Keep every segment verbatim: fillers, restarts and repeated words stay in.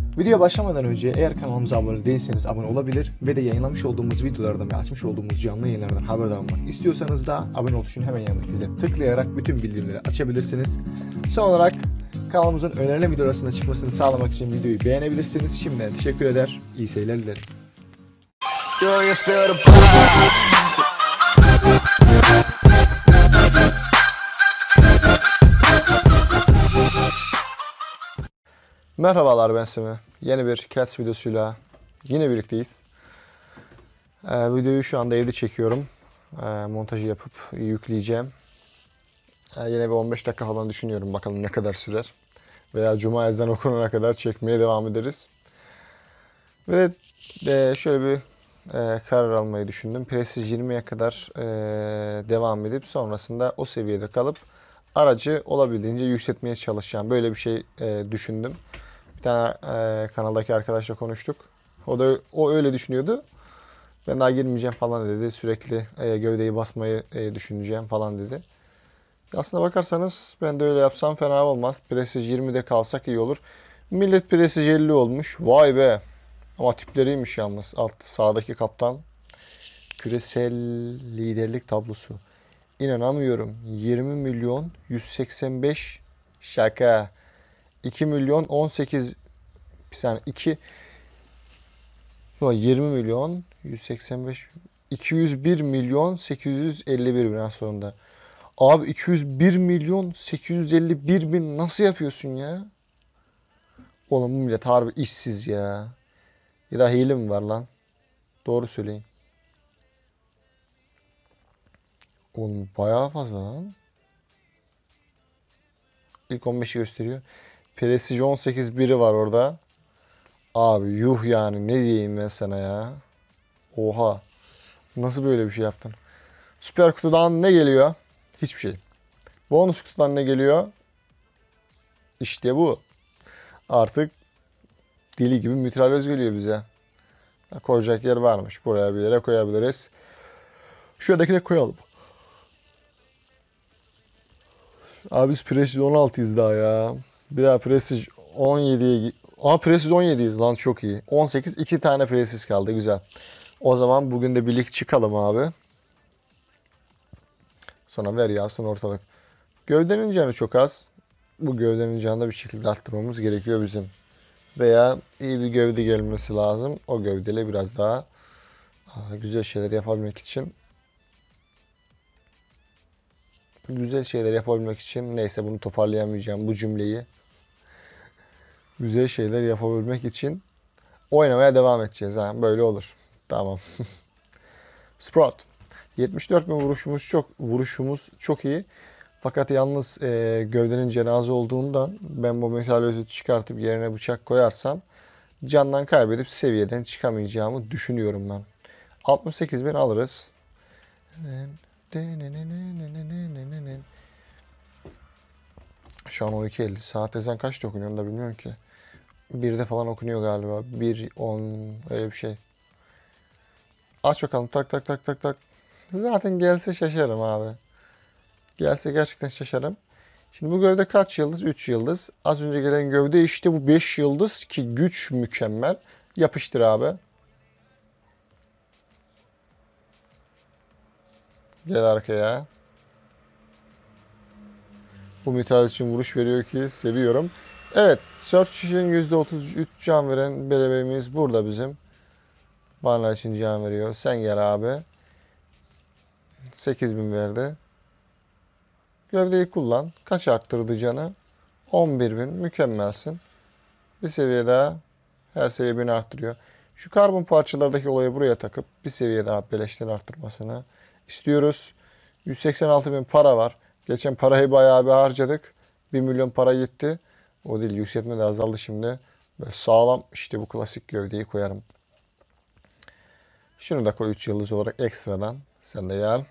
Videoya başlamadan önce eğer kanalımıza abone değilseniz abone olabilir ve de yayınlamış olduğumuz videolardan ve açmış olduğumuz canlı yayınlardan haberdar olmak istiyorsanız da abone ol tuşunun hemen yanındaki zile tıklayarak bütün bildirimleri açabilirsiniz. Son olarak kanalımızın önerilen video arasında çıkmasını sağlamak için videoyu beğenebilirsiniz. Şimdiden teşekkür eder, iyi seyirler dilerim. Merhabalar, ben Simi. Yeni bir Cats videosuyla yine birlikteyiz. Ee, videoyu şu anda evde çekiyorum. Ee, montajı yapıp yükleyeceğim. Ee, yine bir on beş dakika falan düşünüyorum. Bakalım ne kadar sürer. Veya Cuma ezan okunana kadar çekmeye devam ederiz. Ve de şöyle bir e, karar almayı düşündüm. Prestige yirmiye kadar e, devam edip sonrasında o seviyede kalıp aracı olabildiğince yükseltmeye çalışacağım. Böyle bir şey e, düşündüm. Bir tane e, kanaldaki arkadaşla konuştuk. O da o öyle düşünüyordu. Ben daha girmeyeceğim falan dedi. Sürekli e, gövdeyi basmayı e, düşüneceğim falan dedi. Aslında bakarsanız ben de öyle yapsam fena olmaz. Prestige yirmide kalsak iyi olur. Millet Prestige elli olmuş. Vay be. Ama tipleriymiş yalnız. Alt sağdaki kaptan. Küresel liderlik tablosu. İnanamıyorum. yirmi milyon yüz seksen beş şaka. iki milyon on sekiz bir saniye iki yirmi milyon yüz seksen beş iki yüz bir milyon sekiz yüz elli bir bin sonunda. Abi iki yüz bir milyon sekiz yüz elli bir bin nasıl yapıyorsun ya? Oğlum bu millet harbi işsiz ya. Ya da hile mi var lan? Doğru söyleyin. Oğlum bayağı fazla lan. İlk on beşi gösteriyor. Prestige on sekiz biri var orada. Abi yuh yani, ne diyeyim ben sana ya. Oha. Nasıl böyle bir şey yaptın? Süper kutudan ne geliyor? Hiçbir şey. Bonus kutudan ne geliyor? İşte bu. Artık deli gibi mitralyoz geliyor bize. Koyacak yer varmış. Buraya bir yere koyabiliriz. Şuradakine koyalım. Abi biz Prestige on altıyız daha ya. Bir daha Prestige on yediye... Aa Prestige on yediyiz lan, çok iyi. on sekiz iki tane Prestige kaldı, güzel. O zaman bugün de birlik çıkalım abi. Sonra ver yağsın ortalık. Gövdenin canı çok az. Bu gövdenin canını da bir şekilde arttırmamız gerekiyor bizim. Veya iyi bir gövde gelmesi lazım. O gövdeyle biraz daha güzel şeyler yapabilmek için. Güzel şeyler yapabilmek için neyse, bunu toparlayamayacağım bu cümleyi. Güzel şeyler yapabilmek için oynamaya devam edeceğiz. Ha, böyle olur. Tamam. Sprout. yetmiş dört bin vuruşumuz çok vuruşumuz çok iyi. Fakat yalnız e, gövdenin cenaze olduğundan ben bu metal özü çıkartıp yerine bıçak koyarsam candan kaybedip seviyeden çıkamayacağımı düşünüyorum ben. altmış sekiz bin alırız. Şu an on iki elli. Saat ezan kaçta okunuyor onu da bilmiyorum ki. birde falan okunuyor galiba. bir on öyle bir şey. Aç bakalım. Tak tak tak tak tak. Zaten gelse şaşarım abi. Gelse gerçekten şaşarım. Şimdi bu gövde kaç yıldız? üç yıldız. Az önce gelen gövde işte bu beş yıldız ki güç mükemmel. Yapıştır abi. Gel arkaya. Bu metal için vuruş veriyor ki seviyorum. Evet. Search için yüzde otuz üç can veren belebeğimiz burada bizim. Bana için can veriyor. Sen gel abi. sekiz bin verdi. Gövdeyi kullan. Kaç arttırdı canı? on bir bin. Mükemmelsin. Bir seviye daha. Her seviye beni arttırıyor. Şu karbon parçalardaki olayı buraya takıp bir seviye daha beleşten arttırmasını istiyoruz. yüz seksen altı bin para var. Geçen parayı bayağı bir harcadık. bir milyon para gitti. O değil, yükseltme de azaldı şimdi. Böyle sağlam işte bu klasik gövdeyi koyarım. Şunu da koy üç yıldız olarak ekstradan. Sen de gel.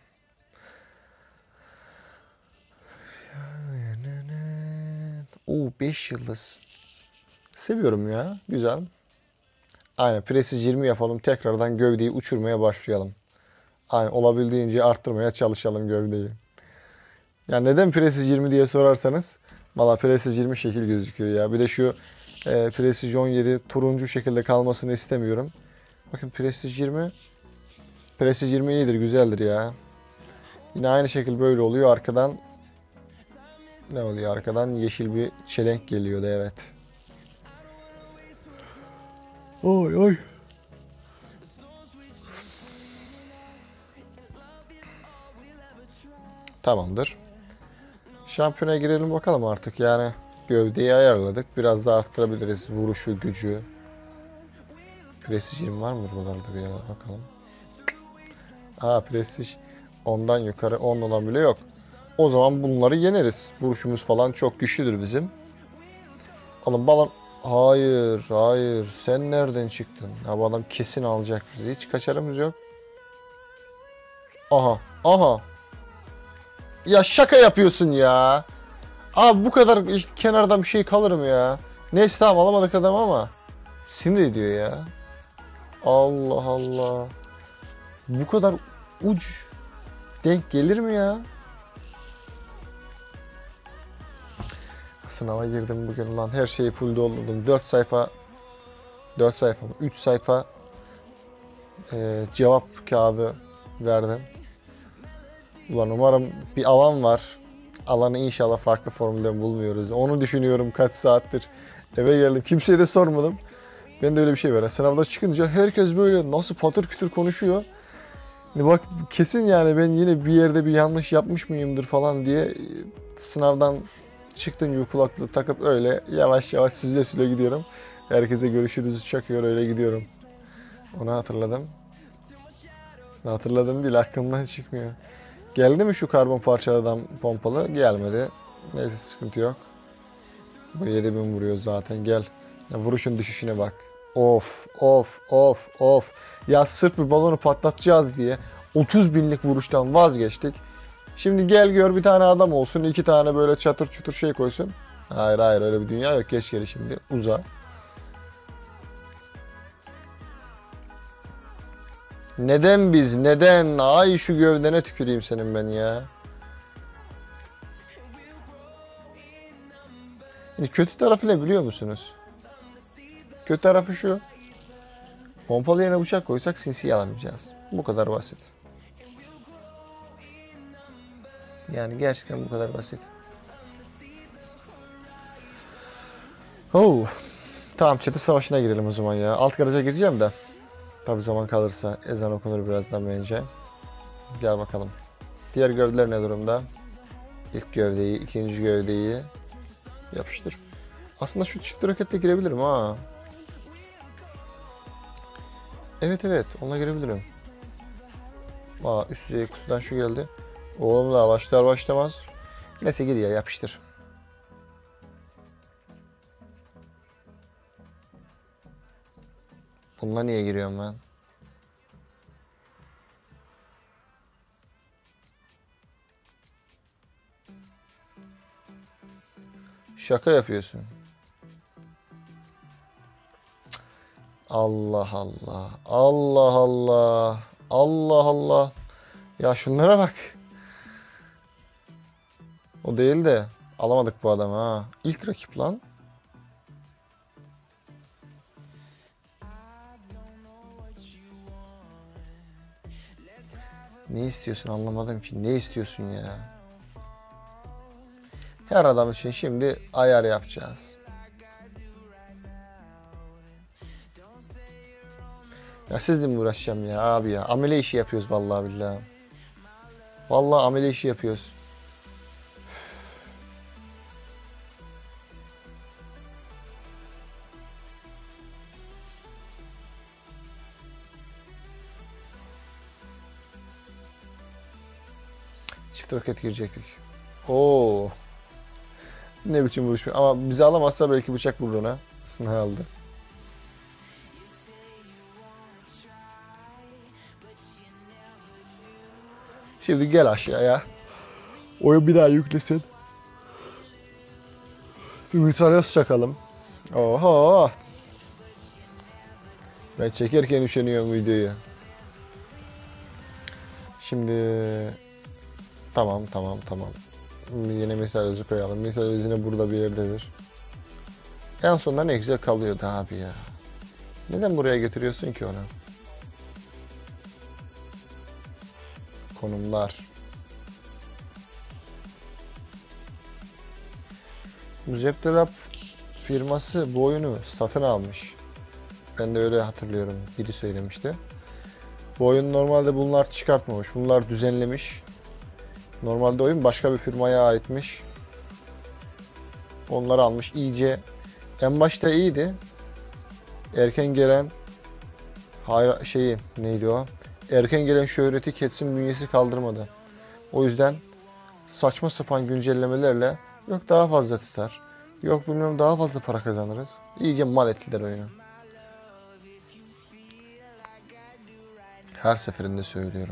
Oo beş yıldız. Seviyorum ya. Güzel. Aynen Prestige yirmi yapalım. Tekrardan gövdeyi uçurmaya başlayalım. Aynen olabildiğince arttırmaya çalışalım gövdeyi. Yani neden Prestige yirmi diye sorarsanız. Valla Prestige yirmi şekil gözüküyor ya. Bir de şu E, Prestige on yedi turuncu şekilde kalmasını istemiyorum. Bakın Prestige yirmi. Prestige yirmi iyidir, güzeldir ya. Yine aynı şekil böyle oluyor. Arkadan ne oluyor? Arkadan yeşil bir çelenk geliyordu, evet. Oy oy. Tamamdır. Şampiyona girelim bakalım artık yani. Gövdeyi ayarladık. Biraz da arttırabiliriz vuruşu, gücü. Prestige yirmi var mı buralarda bir yere bakalım. Aa, Prestige ondan yukarı on olan bile yok. O zaman bunları yeneriz. Vuruşumuz falan çok güçlüdür bizim. Oğlum balon... Hayır, hayır. Sen nereden çıktın? Ya bu adam kesin alacak bizi. Hiç kaçarımız yok. Aha, aha. Ya şaka yapıyorsun ya. Abi bu kadar işte kenardan bir şey kalırım ya. Neyse tamam, alamadık adam ama sinir ediyor ya. Allah Allah. Bu kadar uç denk gelir mi ya? Sınava girdim bugün lan, her şeyi full doldurdum. dört sayfa dört sayfa mı? üç sayfa e, cevap kağıdı verdim. Ulan umarım bir alan var. Alanı inşallah farklı formülden bulmuyoruz. Onu düşünüyorum kaç saattir. Eve geldim. Kimseye de sormadım. Ben de öyle bir şey var. Sınavda çıkınca herkes böyle nasıl patır kütür konuşuyor. Bak kesin yani ben yine bir yerde bir yanlış yapmış mıyımdır falan diye sınavdan çıktım gibi kulaklığı takıp öyle yavaş yavaş süzüle süzüle gidiyorum. Herkese görüşürüz çakıyor, öyle gidiyorum. Onu hatırladım. Hatırladım değil, aklımdan çıkmıyor. Geldi mi şu karbon parçalardan pompalı? Gelmedi. Neyse, sıkıntı yok. Bu yedi bin vuruyor zaten, gel. Ya vuruşun düşüşüne bak. Of of of of. Ya sırf bir balonu patlatacağız diye otuz binlik vuruştan vazgeçtik. Şimdi gel gör bir tane adam olsun, iki tane böyle çatır çutur şey koysun. Hayır hayır, öyle bir dünya yok. Geç geri şimdi, uza. Neden biz? Neden? Ay şu gövdene tüküreyim senin ben ya. Şimdi kötü tarafı ne biliyor musunuz? Kötü tarafı şu. Pompalı yerine bıçak koysak sinsiyi alamayacağız. Bu kadar basit. Yani gerçekten bu kadar basit. Oh. Tamam, çete savaşına girelim o zaman ya. Alt garaja gireceğim de. Tabi zaman kalırsa, ezan okunur birazdan bence. Gel bakalım. Diğer gövdeler ne durumda? İlk gövdeyi, ikinci gövdeyi yapıştır. Aslında şu çift roketle girebilirim ha. Evet evet, ona girebilirim. Aa, üst düzey kutudan şu geldi. Oğlum daha başlar başlamaz. Neyse gir ya, yapıştır. Bununla niye giriyorum ben? Şaka yapıyorsun. Allah Allah. Allah Allah. Allah Allah. Ya şunlara bak. O değil de alamadık bu adamı ha. İlk rakip lan. Ne istiyorsun anlamadım ki. Ne istiyorsun ya? Her adam için şimdi ayar yapacağız. Ya sizle mi uğraşacağım ya abi ya? Amele işi yapıyoruz vallahi billahi. Vallahi amele işi yapıyoruz. Çift roket girecektik. Oo. Ne biçim vuruş. Ama bizi alamazsa belki bıçak vurur ona. Ne aldı? Şimdi gel aşağıya. Oyun bir daha yüklesin. Bir mitralyöz çakalım. Oho. Ben çekerken üşeniyorum videoyu. Şimdi tamam tamam tamam. Yine mitralyözü koyalım. Mitralyöz yine burada bir yerdedir. En sonunda ne güzel kalıyordu abi ya. Neden buraya getiriyorsun ki onu? Konumlar. Zepterap firması bu oyunu satın almış. Ben de öyle hatırlıyorum. Biri söylemişti. Bu oyun normalde bunlar çıkartmamış. Bunlar düzenlemiş. Normalde oyun başka bir firmaya aitmiş. Onları almış. İyice en başta iyiydi. Erken gelen hayra, şeyi neydi o? Erken gelen şöhreti Cats'in bünyesi kaldırmadı. O yüzden saçma sapan güncellemelerle yok daha fazla tutar. Yok bilmem daha fazla para kazanırız. İyice mal ettiler oyunu. Her seferinde söylüyorum.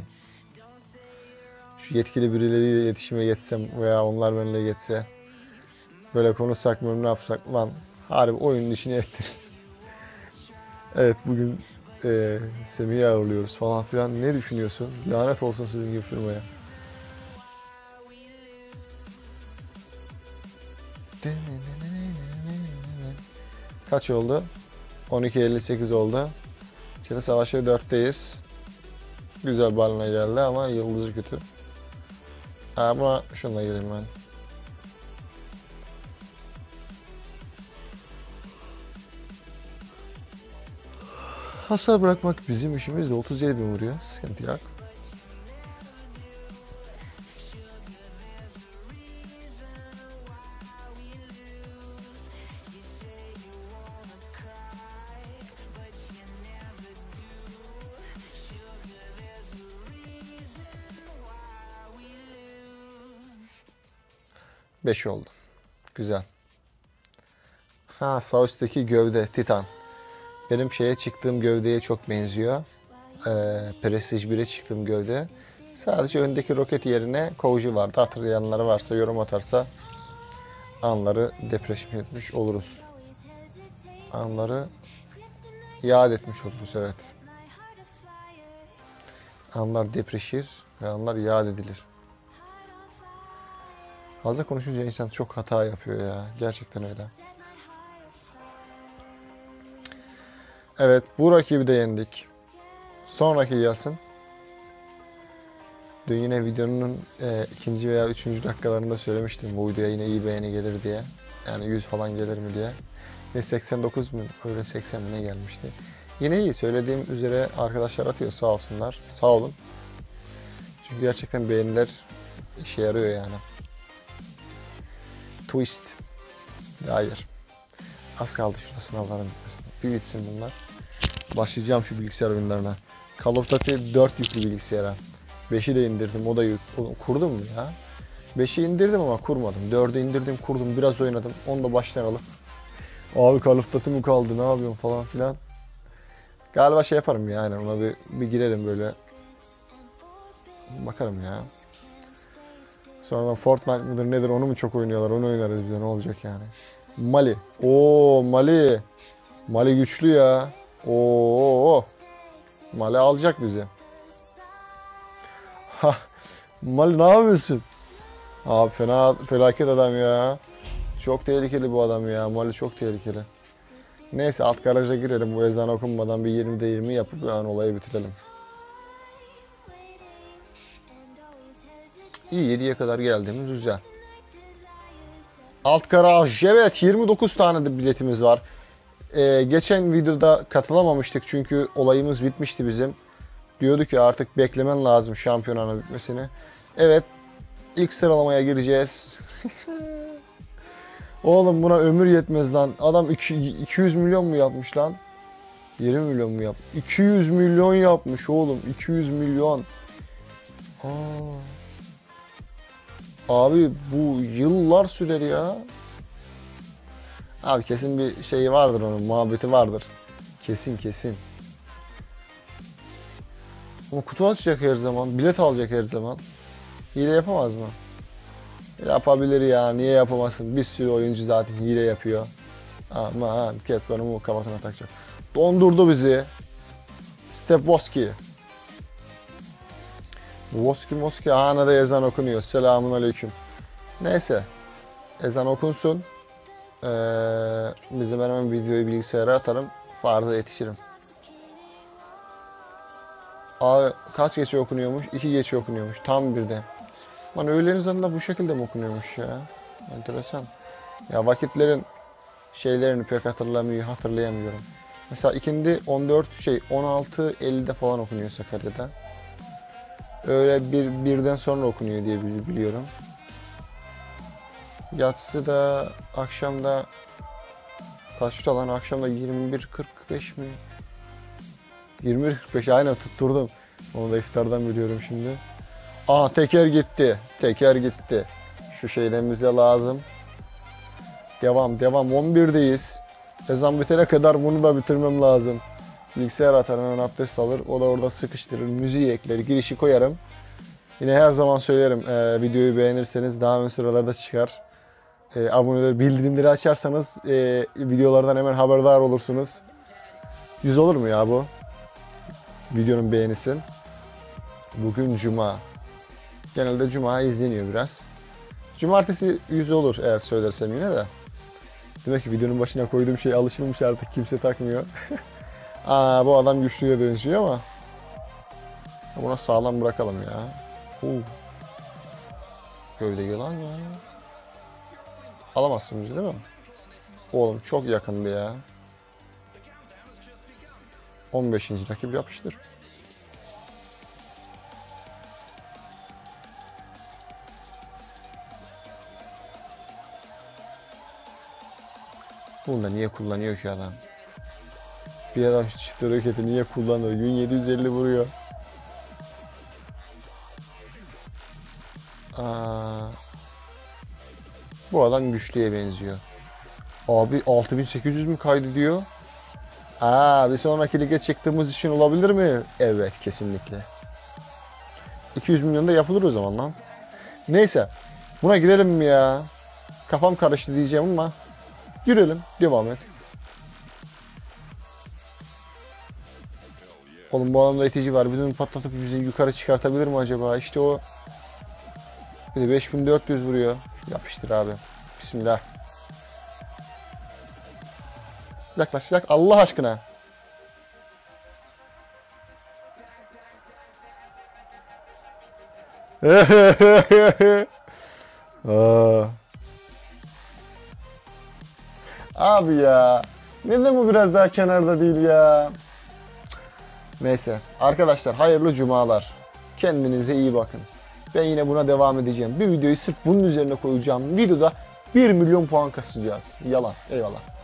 Şu yetkili birileriyle iletişime geçsem veya onlar benimle geçse böyle konuşsak mı ne yapsak lan harbi oyunun işini ettiririz. Evet bugün e, Semih'i ağırlıyoruz falan filan. Ne düşünüyorsun? Lanet olsun sizin gibi firmaya. Kaç oldu? on iki elli sekiz oldu. Çete Savaşı dörtteyiz. Güzel balına geldi ama yıldızı kötü. Ha, buna şununla gireyim ben. Hasar bırakmak bizim işimiz de otuz yedi bin vuruyor. Sıkıntı yok. beş oldu. Güzel. Ha sağ üstteki gövde Titan. Benim şeye çıktığım gövdeye çok benziyor. Ee, Prestige bire çıktığım gövde. Sadece öndeki roket yerine kovucu vardı. Hatırlayanları varsa yorum atarsa anları depreşme etmiş oluruz. Anları yad etmiş oluruz evet. Anlar depreşir ve anlar yad edilir. Fazla konuşunca insan çok hata yapıyor ya. Gerçekten öyle. Evet bu rakibi de yendik. Sonraki yazsın. Dün yine videonun e, ikinci veya üçüncü dakikalarında söylemiştim. Bu videoya yine iyi beğeni gelir diye. Yani yüz falan gelir mi diye. Yine seksen dokuz bin öyle seksen bine gelmişti. Yine iyi söylediğim üzere arkadaşlar atıyor sağ olsunlar. Sağ olun. Çünkü gerçekten beğeniler işe yarıyor yani. Twist. Hayır. Az kaldı şurada sınavların bitmesine. Bir bitsin bunlar. Başlayacağım şu bilgisayar oyunlarına. Call of Duty dört yüklü bilgisayara. beşi de indirdim. O da yük. Kurdum mu ya? beşi indirdim ama kurmadım. dördü indirdim, kurdum. Biraz oynadım. Onu da baştan alıp. Abi Call of Duty mı kaldı? Ne yapıyorsun falan filan. Galiba şey yaparım yani. Ona bir, bir girerim böyle. Bakarım ya. Sonradan Fortnite mıdır nedir onu mu çok oynuyorlar? Onu oynarız bize ne olacak yani. Mali. Oo Mali. Mali güçlü ya. Oo. Mali alacak bizi. Ha. Mali ne yapıyorsun? Abi fena felaket adam ya. Çok tehlikeli bu adam ya. Mali çok tehlikeli. Neyse alt garaja girelim. Bu ezan okunmadan bir yirmide yirmi yapıp yani olayı bitirelim. İyi yediye kadar geldiğimiz güzel. Alt garaj evet yirmi dokuz tane de biletimiz var. Ee, geçen videoda katılamamıştık çünkü olayımız bitmişti bizim. Diyordu ki artık beklemen lazım şampiyonanın bitmesini. Evet ilk sıralamaya gireceğiz. Oğlum buna ömür yetmez lan. Adam iki yüz milyon mu yapmış lan? yirmi milyon mu yapmış? iki yüz milyon yapmış oğlum. iki yüz milyon. Aa. Abi bu yıllar sürer ya. Abi kesin bir şeyi vardır onun, muhabbeti vardır. Kesin kesin. Ama kutu açacak her zaman, bilet alacak her zaman. Hile yapamaz mı? Yapabilir ya, niye yapamasın? Bir sürü oyuncu zaten hile yapıyor. Aman kes onu mu kafasına takacak. Dondurdu bizi. Step Woski. Woski Moski anada ezan okunuyor. Selamun aleyküm. Neyse. Ezan okunsun. Ee, bizim ben hemen videoyu bilgisayara atarım. Farza yetişirim. Abi kaç geçe okunuyormuş? iki geçe okunuyormuş. Tam birde. Lan öğlen ezanında bu şekilde mi okunuyormuş ya? Enteresan. Ya vakitlerin şeylerini pek hatırlamıyor, hatırlayamıyorum. Mesela ikindi on dört şey on altı ellide falan okunuyor Sakarya'da. Öyle bir birden sonra okunuyor diye biliyorum. Yatsı da akşamda kaçta lan? Akşamda yirmi bir kırk beş mi? yirmi bir kırk beş aynen tutturdum. Onu da iftardan biliyorum şimdi. Aa teker gitti. Teker gitti. Şu şeyden bize lazım. Devam devam on birdeyiz. Ezan bitene kadar bunu da bitirmem lazım. Bilgisayar atar hemen abdest alır. O da orada sıkıştırır. Müziği ekler. Girişi koyarım. Yine her zaman söylerim. E, videoyu beğenirseniz daha ön sıralarda çıkar. E, aboneleri, bildirimleri açarsanız e, videolardan hemen haberdar olursunuz. yüz olur mu ya bu? Videonun beğenisi. Bugün Cuma. Genelde Cuma izleniyor biraz. Cumartesi yüz olur eğer söylersem yine de. Demek ki videonun başına koyduğum şey alışılmış artık kimse takmıyor. Aa bu adam güçlüye dönüşüyor ama. Buna sağlam bırakalım ya. Uh. Gövde yılan ya. Alamazsın bizi değil mi? Oğlum çok yakındı ya. on beşinci rakip yapıştır. Bunu da niye kullanıyor ki adam? Bir adam şu çift hareketi niye kullanır? Gün yedi yüz elli vuruyor. Aa, bu adam güçlüye benziyor. Abi altı bin sekiz yüz mü kaydediyor? Aa, bir sonraki lige çıktığımız için olabilir mi? Evet, kesinlikle. iki yüz milyon da yapılır o zaman lan. Neyse. Buna girelim mi ya? Kafam karıştı diyeceğim ama girelim. Devam et. Oğlum bu adamda itici var. Bizim patlatıp bizi yukarı çıkartabilir mi acaba? İşte o. Bir de beş bin dört yüz vuruyor. Yapıştır abi. Bismillah. Yaklaş yak Allah aşkına. Abi ya. Neden bu biraz daha kenarda değil ya? Neyse. Arkadaşlar hayırlı cumalar. Kendinize iyi bakın. Ben yine buna devam edeceğim. Bir videoyu sırf bunun üzerine koyacağım. Videoda bir milyon puan kasacağız. Yalan. Eyvallah.